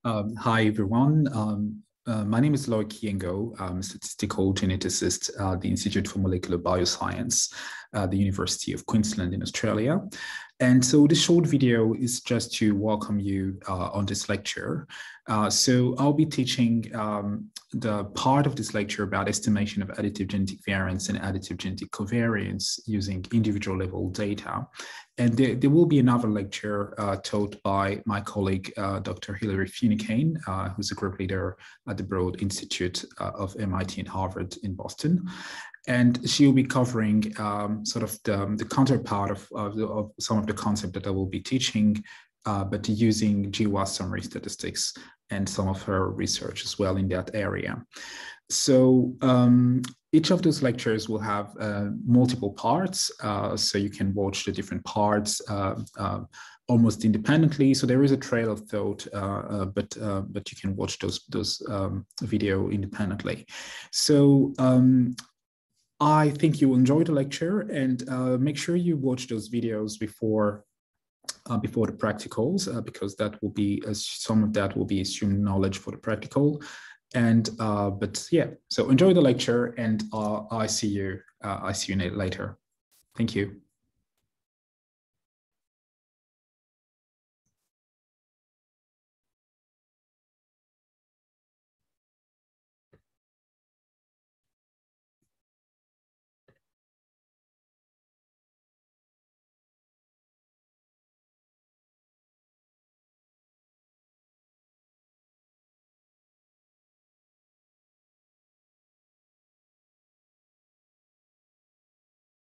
Hi, everyone. My name is Lloyd Kiengo. I'm a statistical geneticist at the Institute for Molecular Bioscience at the University of Queensland in Australia. And so this short video is just to welcome you on this lecture. So I'll be teaching the part of this lecture about estimation of additive genetic variance and additive genetic covariance using individual level data. And there will be another lecture taught by my colleague, Dr. Hilary Funicane, who's a group leader at the Broad Institute of MIT and Harvard in Boston. And she'll be covering sort of the counterpart of some of the concepts that I will be teaching, but using GWAS summary statistics and some of her research as well in that area. So each of those lectures will have multiple parts, so you can watch the different parts almost independently. So there is a trail of thought, but you can watch those video independently. So I think you will enjoy the lecture, and make sure you watch those videos before the practicals, because that will be some of that will be assumed knowledge for the practical. And but yeah, so enjoy the lecture, and I see you later. Thank you.